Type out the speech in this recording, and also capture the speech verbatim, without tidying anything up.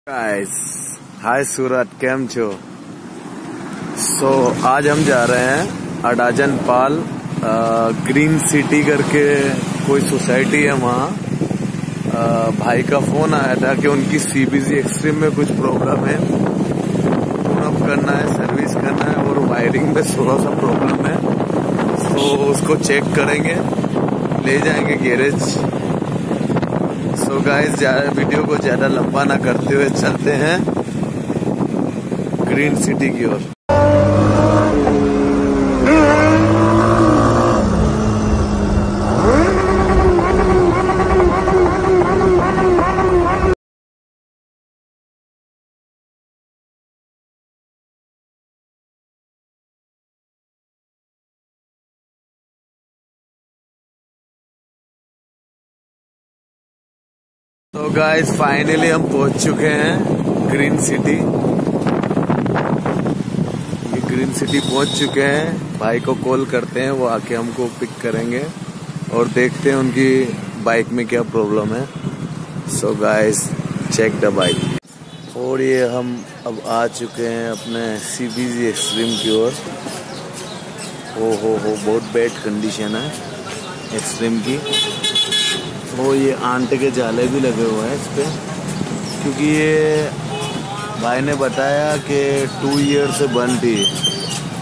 Guys hi सूरत केम छो। सो आज हम जा रहे हैं अडाजन पाल ग्रीन सिटी करके कोई सोसाइटी है वहाँ। भाई का फोन आया था कि उनकी सीबीसी एक्सट्रीम में कुछ प्रॉब्लम है, पूरा करना है, सर्विस करना है और वायरिंग में थोड़ा सा प्रॉब्लम है। तो उसको चेक करेंगे, ले जाएंगे गैरेज। तो गाइस वीडियो को ज्यादा लंबा ना करते हुए चलते हैं ग्रीन सिटी की ओर। तो गाइस फाइनली हम पहुंच चुके हैं ग्रीन सिटी। ये ग्रीन सिटी पहुंच चुके हैं। भाई को कॉल करते हैं, वो आके हमको पिक करेंगे और देखते हैं उनकी बाइक में क्या प्रॉब्लम है। So guys check the bike. और ये हम अब आ चुके हैं अपने सीबीसी एक्सट्रीम की ओर। ओ हो हो बहुत बैड कंडीशन है एक्सट्रीम की। वो ये आंटे के जाले भी लगे हुए हैं इस पे, क्योंकि ये भाई ने बताया कि टू ईयर से बंद थी।